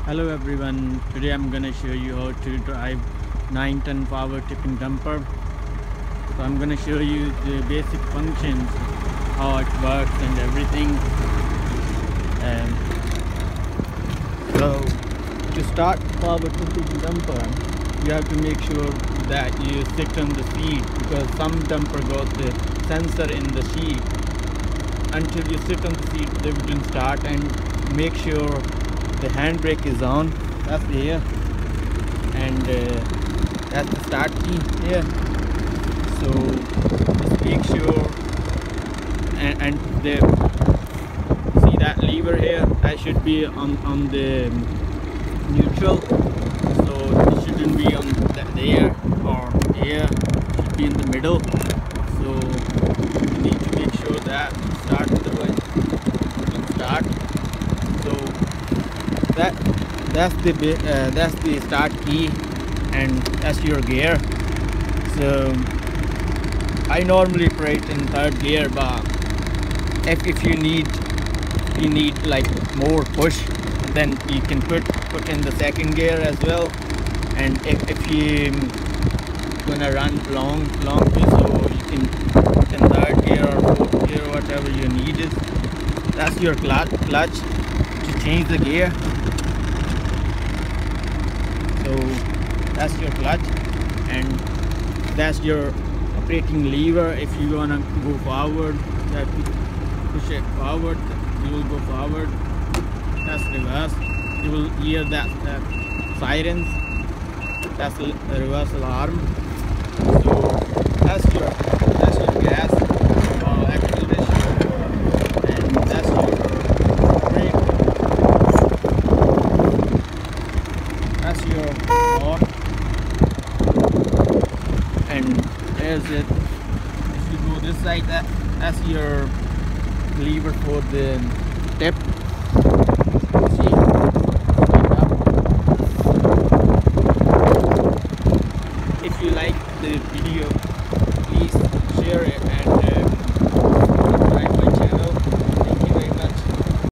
Hello everyone, today I'm gonna show you how to drive 9-ton power tipping dumper. So I'm gonna show you the basic functions, how it works and everything. So to start power tipping dumper, you have to make sure that you sit on the seat, because some dumper got the sensor in the seat. Until you sit on the seat they wouldn't start, and make sure the handbrake is on. That's here, and that's the start key here. So just make sure, and the see that lever here, that should be on the neutral, so it shouldn't be on there or here, it should be in the middle. So you need to make sure that start, otherwise it will start. So that's the start key, and that's your gear. So I normally operate in third gear, but if you need like more push, then you can put in the second gear as well. And if you gonna run long way, so you can put in third gear or fourth gear, whatever you need is. That's your clutch to change the gear. So that's your clutch, and that's your operating lever. If you wanna go forward, you have to push it forward, you will go forward. That's reverse, you will hear that sirens. That's the reverse alarm. So that's your gas acceleration, and that's your brake. That's your torque, and there's it. If you go this side, that's your lever for the tip. See, if you like the video, please share it, and